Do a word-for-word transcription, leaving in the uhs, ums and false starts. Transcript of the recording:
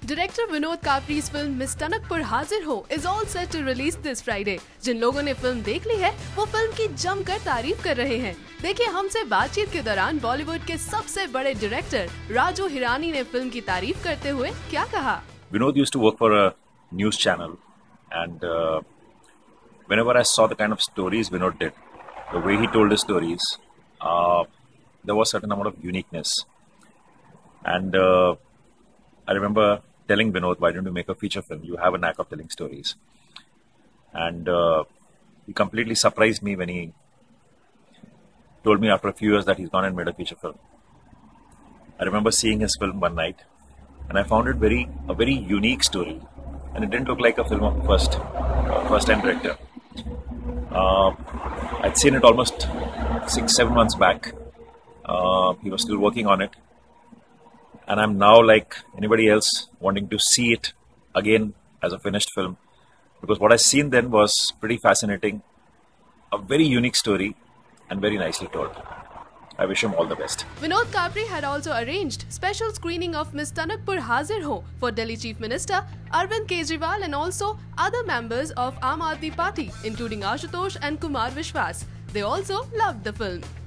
Director Vinod Kapri's film Miss Tanakpur Hazir Ho is all set to release this Friday. जिन लोगों ने film देख ली है वो film की जमकर तारीफ कर रहे हैं। देखिए हमसे बातचीत के दौरान बॉलीवुड के सबसे बड़े डायरेक्टर राजू हिरानी ने फिल्म की तारीफ करते हुए क्या कहा। Vinod used to work for a news channel, and uh, whenever I saw the kind of stories Vinod did, the way he told his stories, uh, there was a certain amount of uniqueness. And uh, I remember telling Vinod, why don't you make a feature film? You have a knack of telling stories. And uh, he completely surprised me when he told me after a few years that he's gone and made a feature film. I remember seeing his film one night, and I found it very a very unique story, and it didn't look like a film of first uh, first time director. Uh, I'd seen it almost six seven months back. Uh, he was still working on it, and I'm now, like anybody else, wanting to see it again as a finished film, because what I seen then was pretty fascinating, a very unique story, and very nicely told. I wish him all the best. Vinod Kapri had also arranged special screening of Miss Tanakpur Hazir Ho for Delhi Chief Minister Arvind Kejriwal and also other members of Aam Aadmi Party, including Ashutosh and Kumar Vishwas. They also loved the film.